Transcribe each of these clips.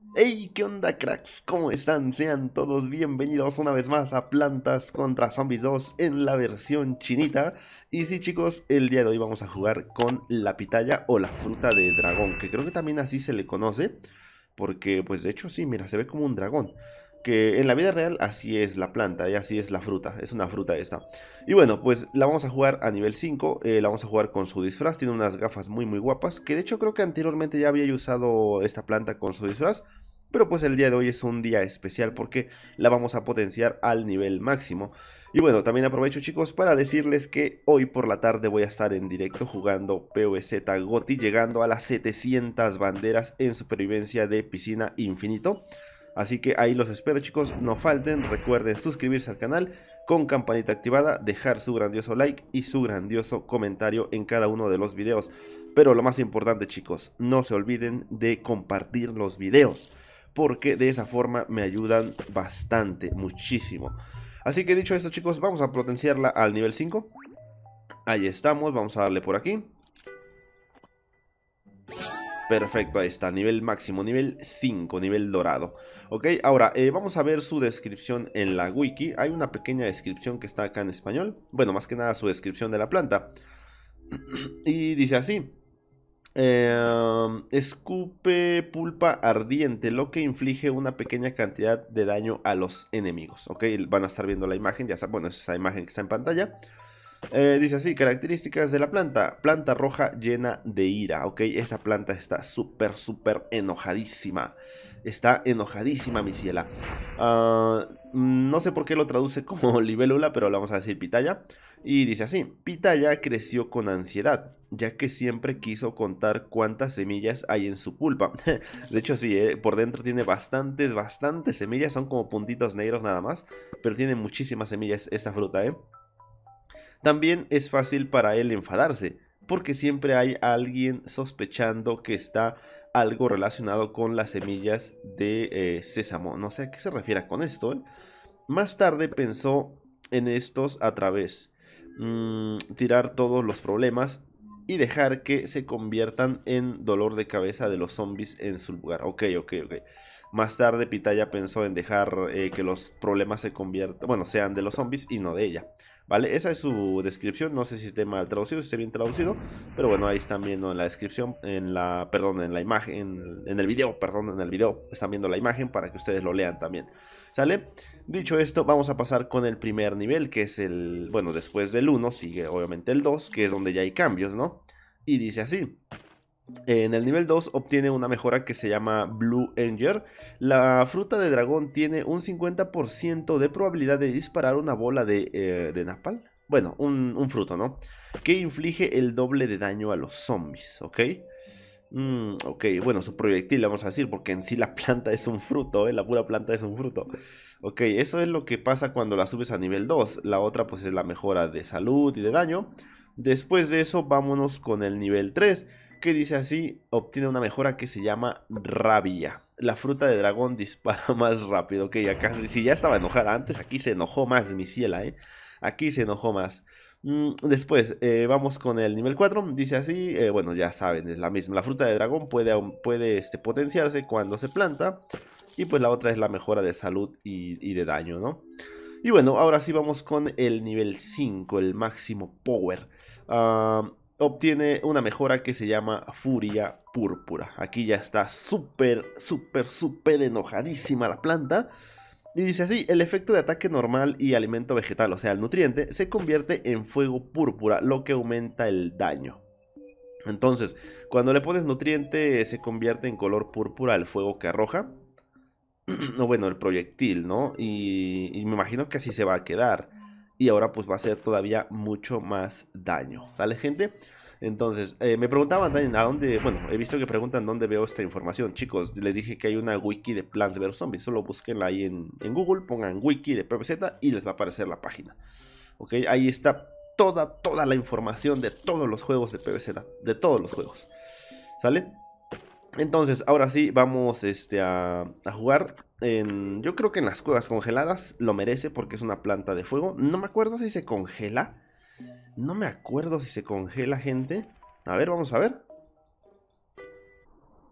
Hey, ¿qué onda, cracks? ¿Cómo están? Sean todos bienvenidos una vez más a Plantas contra Zombies 2 en la versión chinita. Y sí, chicos, el día de hoy vamos a jugar con la pitaya o la fruta de dragón, que creo que también así se le conoce, porque pues de hecho sí, mira, se ve como un dragón. Que en la vida real así es la planta y así es la fruta, es una fruta esta. Y bueno, pues la vamos a jugar a nivel 5, la vamos a jugar con su disfraz, tiene unas gafas muy guapas, que de hecho creo que anteriormente ya había usado esta planta con su disfraz. Pero pues el día de hoy es un día especial porque la vamos a potenciar al nivel máximo. Y bueno, también aprovecho, chicos, para decirles que hoy por la tarde voy a estar en directo jugando PvZ GOTY, llegando a las 700 banderas en supervivencia de piscina infinito. Así que ahí los espero, chicos, no falten, recuerden suscribirse al canal con campanita activada, dejar su grandioso like y su grandioso comentario en cada uno de los videos. Pero lo más importante, chicos, no se olviden de compartir los videos, porque de esa forma me ayudan bastante, muchísimo. Así que dicho esto, chicos, vamos a potenciarla al nivel 5. Ahí estamos, vamos a darle por aquí. Perfecto, ahí está, nivel máximo, nivel 5, nivel dorado. Ok, ahora vamos a ver su descripción en la wiki. Hay una pequeña descripción que está acá en español. Bueno, más que nada su descripción de la planta. Y dice así: escupe pulpa ardiente, lo que inflige una pequeña cantidad de daño a los enemigos. Ok, van a estar viendo la imagen, ya saben, bueno, es esa imagen que está en pantalla. Dice así: características de la planta. Planta roja llena de ira. Ok, esa planta está súper enojadísima. Está enojadísima, mi ciela. No sé por qué lo traduce como libélula, pero le vamos a decir pitaya. Y dice así: pitaya creció con ansiedad, ya que siempre quiso contar cuántas semillas hay en su pulpa. De hecho, sí, por dentro tiene bastantes semillas. Son como puntitos negros nada más, pero tiene muchísimas semillas esta fruta, ¿eh? También es fácil para él enfadarse, porque siempre hay alguien sospechando que está algo relacionado con las semillas de sésamo. No sé a qué se refiere con esto, ¿eh? Más tarde pensó en estos a través, tirar todos los problemas y dejar que se conviertan en dolor de cabeza de los zombies en su lugar. Ok. Más tarde Pitaya pensó en dejar que los problemas se conviertan, bueno, sean de los zombies y no de ella. ¿Vale? Esa es su descripción. No sé si esté mal traducido, si esté bien traducido. Pero bueno, ahí están viendo en la descripción, perdón, en la imagen, en el video, perdón, en el video están viendo la imagen para que ustedes lo lean también. ¿Sale? Dicho esto, vamos a pasar con el primer nivel, que es el, bueno, después del uno sigue obviamente el 2, que es donde ya hay cambios, ¿no? Y dice así: en el nivel 2 obtiene una mejora que se llama Blue Anger. La fruta de dragón tiene un 50% de probabilidad de disparar una bola de napal. Bueno, un fruto, ¿no? Que inflige el doble de daño a los zombies, ¿ok? Ok, bueno, su proyectil, vamos a decir, porque en sí la planta es un fruto, ¿eh? La pura planta es un fruto. Ok, eso es lo que pasa cuando la subes a nivel 2. La otra pues es la mejora de salud y de daño. Después de eso vámonos con el nivel 3, que dice así: obtiene una mejora que se llama Rabia. La fruta de dragón dispara más rápido. Ok, acá si ya estaba enojada antes, aquí se enojó más, mi ciela, ¿eh? Aquí se enojó más. Después, vamos con el nivel 4. Dice así, bueno, ya saben, es la misma. La fruta de dragón puede potenciarse cuando se planta. Y pues la otra es la mejora de salud y de daño, ¿no? Y bueno, ahora sí vamos con el nivel 5, el máximo power. Obtiene una mejora que se llama Furia Púrpura. Aquí ya está súper enojadísima la planta. Y dice así: el efecto de ataque normal y alimento vegetal, o sea, el nutriente, se convierte en fuego púrpura, lo que aumenta el daño. Entonces, cuando le pones nutriente, se convierte en color púrpura el fuego que arroja. No, bueno, el proyectil, ¿no? Y me imagino que así se va a quedar. Y ahora pues va a hacer todavía mucho más daño. ¿Vale, gente? Entonces, me preguntaban también a dónde, bueno, he visto que preguntan dónde veo esta información. Chicos, les dije que hay una wiki de Plants vs Zombies. Solo búsquenla ahí en Google, pongan wiki de PvZ y les va a aparecer la página. ¿Ok? Ahí está toda la información de todos los juegos de PvZ, de todos los juegos. ¿Sale? Entonces, ahora sí, vamos a jugar. Yo creo que en las cuevas congeladas lo merece porque es una planta de fuego. No me acuerdo si se congela. No me acuerdo si se congela, gente. A ver, vamos a ver.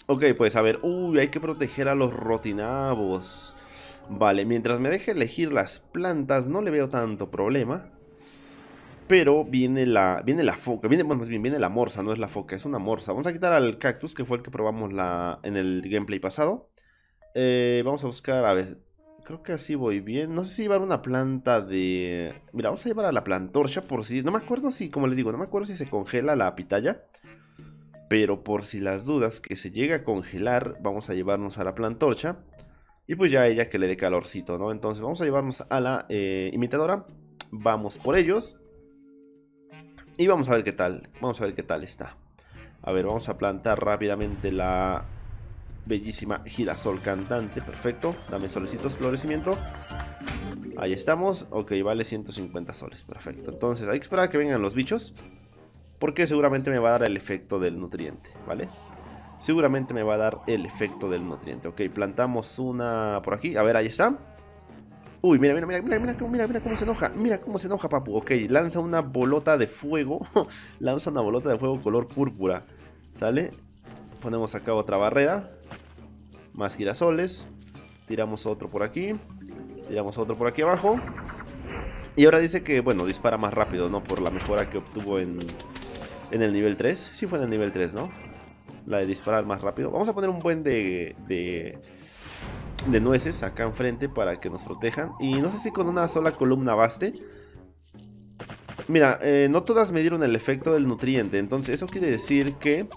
Ok, pues a ver. Uy, hay que proteger a los rotinabos. Vale, mientras me deje elegir las plantas no le veo tanto problema. Pero viene la foca, bueno, más bien viene la morsa, no es la foca, es una morsa. Vamos a quitar al cactus, que fue el que probamos en el gameplay pasado. Vamos a buscar, a ver, creo que así voy bien. No sé si llevar una planta de... Mira, vamos a llevar a la plantorcha por si... No me acuerdo si, como les digo, no me acuerdo si se congela la pitaya. Pero por si las dudas que se llega a congelar, vamos a llevarnos a la plantorcha. Y pues ya ella que le dé calorcito, ¿no? Entonces vamos a llevarnos a la imitadora. Vamos por ellos. Y vamos a ver qué tal. Vamos a ver qué tal está. A ver, vamos a plantar rápidamente la bellísima girasol cantante. Perfecto. Dame solecitos, florecimiento. Ahí estamos. Ok, vale 150 soles. Perfecto. Entonces hay que esperar a que vengan los bichos. Porque seguramente me va a dar el efecto del nutriente, ¿vale? Seguramente me va a dar el efecto del nutriente. Ok, plantamos una por aquí. A ver, ahí está. Uy, mira, mira, mira, mira, mira, mira cómo se enoja. Mira cómo se enoja, papu. Ok, lanza una bolota de fuego. Lanza una bolota de fuego color púrpura. ¿Sale? Ponemos acá otra barrera. Más girasoles. Tiramos otro por aquí. Tiramos otro por aquí abajo. Y ahora dice que, bueno, dispara más rápido, ¿no? Por la mejora que obtuvo en el nivel 3. Sí fue en el nivel 3, ¿no? La de disparar más rápido. Vamos a poner un buen de nueces acá enfrente para que nos protejan. Y no sé si con una sola columna baste. Mira, no todas me dieron el efecto del nutriente. Entonces eso quiere decir que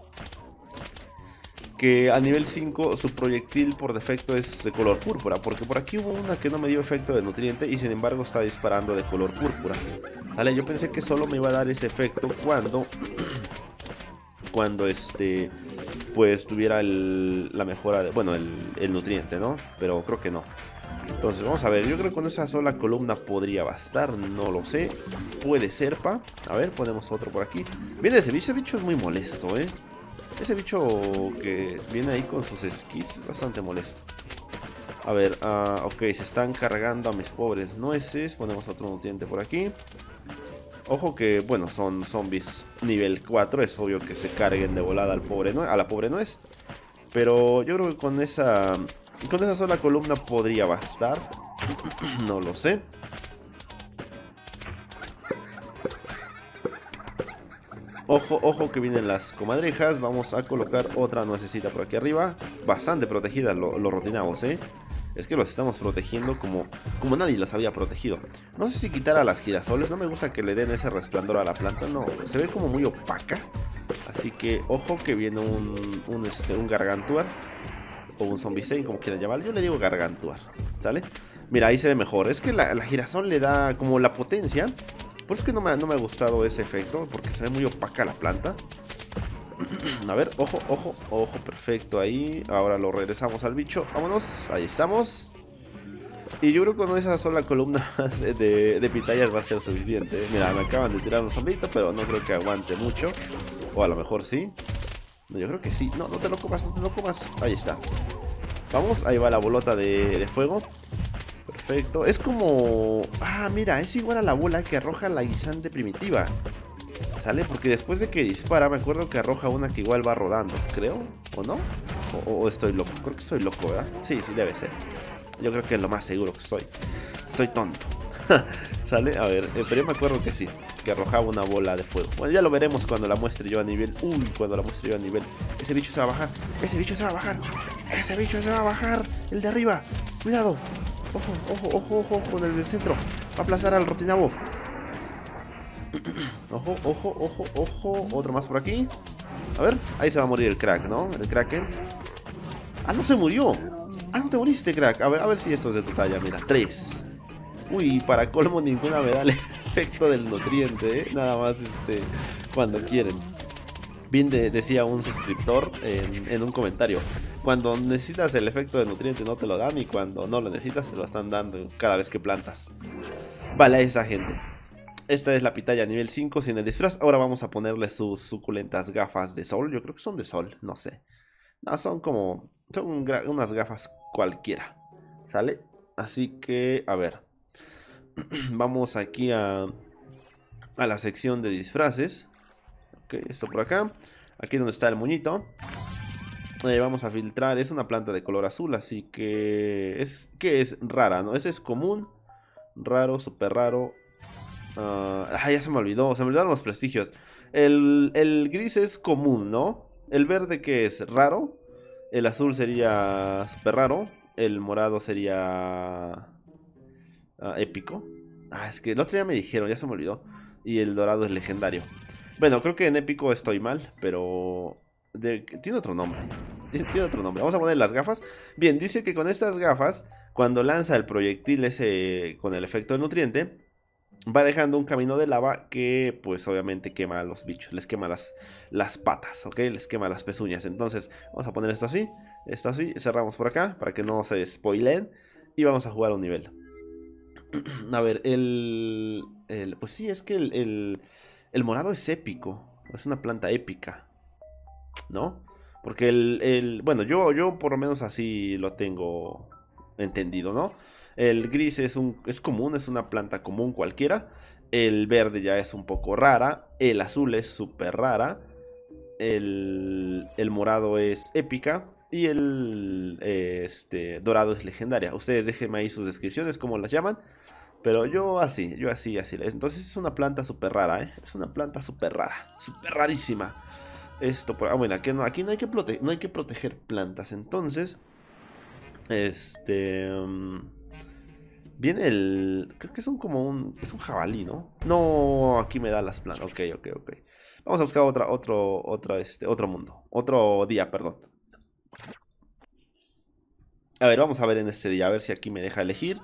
a nivel 5 su proyectil por defecto es de color púrpura. Porque por aquí hubo una que no me dio efecto de nutriente y sin embargo está disparando de color púrpura. ¿Sale? Yo pensé que solo me iba a dar ese efecto cuando pues tuviera la mejora de, bueno, el nutriente, ¿no? Pero creo que no. Entonces vamos a ver, yo creo que con esa sola columna podría bastar, no lo sé. Puede ser, pa. A ver, ponemos otro por aquí. Viene ese bicho es muy molesto, ese bicho que viene ahí con sus esquís es bastante molesto. A ver, ok, se están cargando a mis pobres nueces. Ponemos otro nutriente por aquí. Ojo que, bueno, son zombies nivel 4. Es obvio que se carguen de volada a la pobre nuez. Pero yo creo que con esa sola columna podría bastar. No lo sé. Ojo, ojo que vienen las comadrejas. Vamos a colocar otra nuececita por aquí arriba. Bastante protegida los rotinabos, Es que los estamos protegiendo como nadie los había protegido. No sé si quitar a las girasoles. No me gusta que le den ese resplandor a la planta. No, se ve como muy opaca. Así que ojo que viene un gargantuar. O un zombicide, como quieran llamarlo. Yo le digo gargantuar, ¿sale? Mira, ahí se ve mejor. Es que la girasol le da como la potencia. Por eso es que no me ha gustado ese efecto. Porque se ve muy opaca la planta. A ver, ojo, ojo, ojo, perfecto ahí. Ahora lo regresamos al bicho. Vámonos, ahí estamos. Y yo creo que con esa sola columna de pitayas va a ser suficiente. Mira, me acaban de tirar un zombito, pero no creo que aguante mucho. O a lo mejor sí. No, yo creo que sí. No, no te lo comas, no te lo comas. Ahí está. Vamos, ahí va la bolota de fuego. Perfecto. Es como... Ah, mira, es igual a la bola que arroja la guisante primitiva. ¿Sale? Porque después de que dispara, me acuerdo que arroja una que igual va rodando, creo, ¿o no? O estoy loco, creo que estoy loco, ¿verdad? Sí, sí, debe ser. Yo creo que es lo más seguro que estoy. Estoy tonto. ¿Sale? A ver, pero yo me acuerdo que sí, que arrojaba una bola de fuego. Bueno, ya lo veremos cuando la muestre yo a nivel. Uy, cuando la muestre yo a nivel. Ese bicho se va a bajar, ese bicho se va a bajar, ese bicho se va a bajar. El de arriba, cuidado. Ojo, ojo, ojo, ojo, con el del centro. Va a aplazar al rotinabo. Ojo, ojo, ojo, ojo. Otro más por aquí. A ver, ahí se va a morir el crack, ¿no? El kraken. Ah, no se murió. Ah, no te moriste, crack. A ver si esto es de tu talla. Mira, 3. Uy, para colmo ninguna me da el efecto del nutriente, Nada más cuando quieren. Bien decía un suscriptor en un comentario. Cuando necesitas el efecto del nutriente no te lo dan. Y cuando no lo necesitas te lo están dando cada vez que plantas. Vale, a esa gente. Esta es la pitaya nivel 5 sin el disfraz. Ahora vamos a ponerle sus suculentas gafas de sol. Yo creo que son de sol, no sé. No, son unas gafas cualquiera. ¿Sale? Así que, a ver. Vamos aquí a la sección de disfraces. Ok, esto por acá. Aquí donde está el moñito. Vamos a filtrar. Es una planta de color azul, así que es rara, ¿no? Ese es común, raro, súper raro. Ya se me olvidó. Se me olvidaron los prestigios. El gris es común, ¿no? El verde, que es raro. El azul sería súper raro. El morado sería épico. Es que el otro día me dijeron, ya se me olvidó. Y el dorado es legendario. Bueno, creo que en épico estoy mal, pero tiene otro nombre. Tiene otro nombre. Vamos a poner las gafas. Bien, dice que con estas gafas, cuando lanza el proyectil ese con el efecto del nutriente, va dejando un camino de lava que pues obviamente quema a los bichos. Les quema las patas, ¿ok? Les quema las pezuñas. Entonces vamos a poner esto así. Esto así. Cerramos por acá para que no se spoileen. Y vamos a jugar un nivel. A ver, pues sí, es que el morado es épico. Es una planta épica, ¿no? Porque bueno, yo por lo menos así lo tengo entendido, ¿no? El gris es común, es una planta común cualquiera. El verde ya es un poco rara. El azul es súper rara. El morado es épica. Y el dorado es legendaria. Ustedes déjenme ahí sus descripciones, cómo las llaman. Pero yo así. Entonces es una planta súper rara, ¿eh? Es una planta súper rara. Súper rarísima. Bueno, aquí no hay que proteger plantas. Entonces, viene creo que es es un jabalí, ¿no? No, aquí me da las plantas. Ok. Vamos a buscar otro mundo. Otro día, perdón. A ver, vamos a ver en este día, a ver si aquí me deja elegir.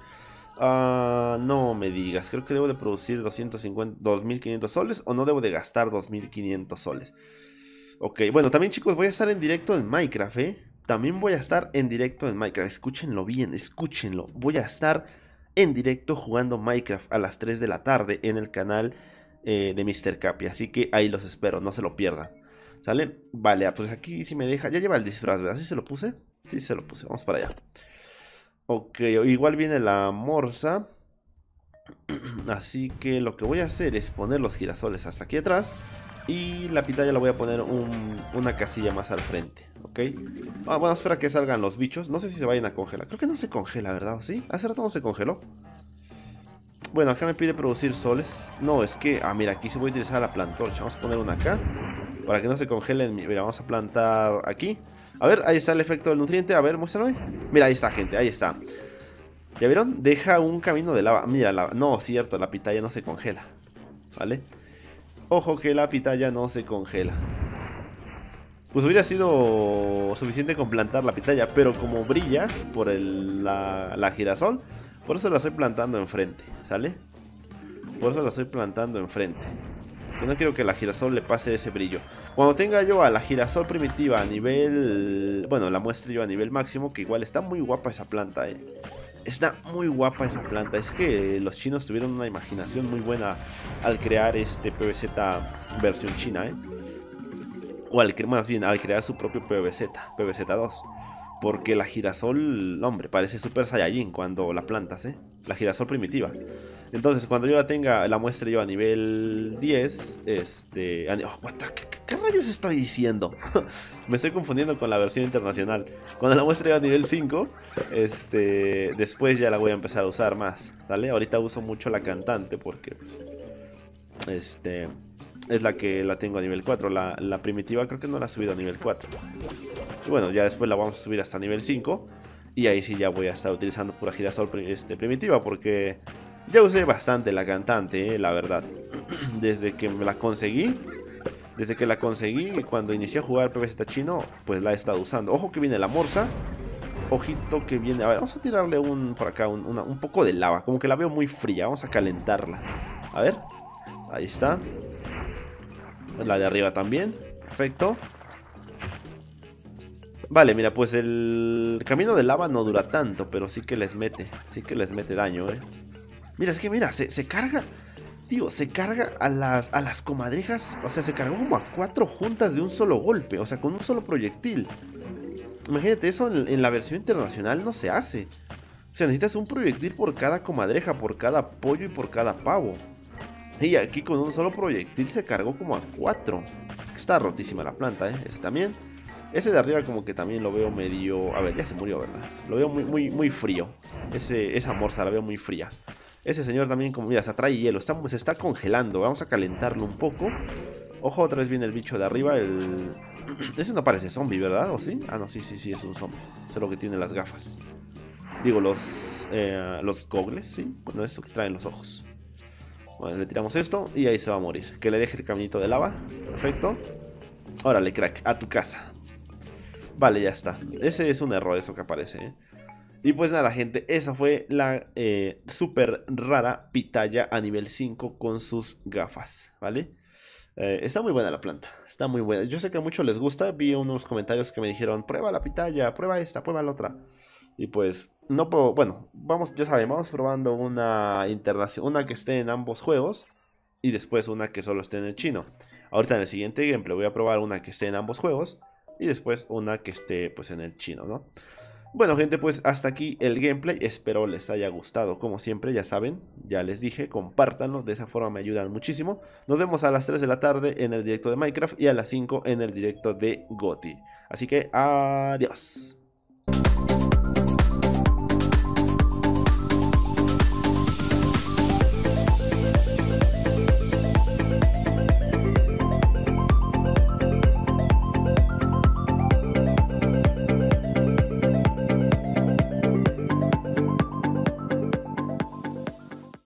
No me digas, creo que debo de producir 2500 soles o no debo de gastar 2500 soles. Ok, bueno, también chicos, voy a estar en directo en Minecraft, ¿eh? También voy a estar en directo en Minecraft, escúchenlo bien, escúchenlo. Voy a estar en directo jugando Minecraft a las 3 de la tarde en el canal de Mr. Capi. Así que ahí los espero, no se lo pierdan. ¿Sale? Vale, pues aquí sí me deja. Ya lleva el disfraz, ¿verdad? ¿Sí se lo puse? Sí, se lo puse, vamos para allá. Ok, igual viene la morsa. Así que lo que voy a hacer es poner los girasoles hasta aquí atrás. Y la pitaya la voy a poner una casilla más al frente, ¿ok? Bueno, espera que salgan los bichos. No sé si se vayan a congelar. Creo que no se congela, ¿verdad? ¿Sí? Hace rato no se congeló. Bueno, acá me pide producir soles. No, es que... mira, aquí se voy a utilizar la plantorcha. Vamos a poner una acá para que no se congelen. Mira, vamos a plantar aquí. A ver, ahí está el efecto del nutriente. A ver, muéstrame. Mira, ahí está, gente, ahí está. ¿Ya vieron? Deja un camino de lava. Mira, no, cierto, la pitaya no se congela. ¿Vale? Ojo que la pitaya no se congela. Pues hubiera sido suficiente con plantar la pitaya, pero como brilla por la girasol, por eso la estoy plantando enfrente, ¿sale? Por eso la estoy plantando enfrente. Yo no quiero que la girasol le pase ese brillo. Cuando tenga yo a la girasol primitiva a nivel... Bueno, la muestre yo a nivel máximo, que igual está muy guapa esa planta, Está muy guapa esa planta. Es que los chinos tuvieron una imaginación muy buena al crear este PVZ versión china, O más bien, al crear su propio PVZ2. Porque la girasol, hombre, parece Super Saiyajin cuando la plantas, La girasol primitiva. Entonces, cuando yo la tenga, la muestre yo a nivel 10, ¿qué rayos estoy diciendo? Me estoy confundiendo con la versión internacional. Cuando la muestre yo a nivel 5, después ya la voy a empezar a usar más, ¿vale? Ahorita uso mucho la cantante porque, pues, es la que la tengo a nivel 4. La primitiva creo que no la he subido a nivel 4. Y bueno, ya después la vamos a subir hasta nivel 5. Y ahí sí ya voy a estar utilizando pura girasol primitiva porque... Ya usé bastante la cantante, la verdad. Desde que la conseguí. Desde que la conseguí, cuando inicié a jugar PVZ chino, pues la he estado usando. Ojo que viene la morsa. Ojito que viene... A ver, vamos a tirarle por acá un poco de lava. Como que la veo muy fría, vamos a calentarla. A ver, ahí está. La de arriba también, perfecto. Vale, mira, pues el camino de lava no dura tanto, pero sí que les mete daño, Mira, es que mira, se carga. Tío, se carga a las comadrejas. O sea, se cargó como a 4 juntas de un solo golpe. O sea, con un solo proyectil. Imagínate, eso en la versión internacional no se hace. O sea, necesitas un proyectil por cada comadreja, por cada pollo y por cada pavo. Y aquí con un solo proyectil se cargó como a 4. Es que está rotísima la planta, Ese también. Ese de arriba como que también lo veo medio... A ver, ya se murió, ¿verdad? Lo veo muy frío. Esa morsa la veo muy fría. Ese señor también como... Mira, se atrae hielo. Se está congelando. Vamos a calentarlo un poco. Ojo, otra vez viene el bicho de arriba. Ese no parece zombie, ¿verdad? ¿O sí? Ah, no, sí, es un zombie. Solo que tiene las gafas. Digo, los gogles, ¿sí? Bueno, esto que traen los ojos. Bueno, le tiramos esto y ahí se va a morir. Que le deje el caminito de lava. Perfecto. Órale, crack, a tu casa. Vale, ya está. Ese es un error, eso que aparece, ¿eh? Y pues nada, gente, esa fue la súper rara pitaya a nivel 5 con sus gafas, ¿vale? Está muy buena la planta, está muy buena. Yo sé que a muchos les gusta, vi unos comentarios que me dijeron, prueba la pitaya, prueba esta, prueba la otra. Y pues, no puedo, bueno, vamos, ya saben, vamos probando una internacional, una que esté en ambos juegos y después una que solo esté en el chino. Ahorita en el siguiente gameplay voy a probar una que esté en ambos juegos y después una que esté pues en el chino, ¿no? Bueno, gente, pues hasta aquí el gameplay. Espero les haya gustado. Como siempre, ya saben, ya les dije, compártanlo. De esa forma me ayudan muchísimo. Nos vemos a las 3 de la tarde en el directo de Minecraft y a las 5 en el directo de GOTY. Así que, adiós.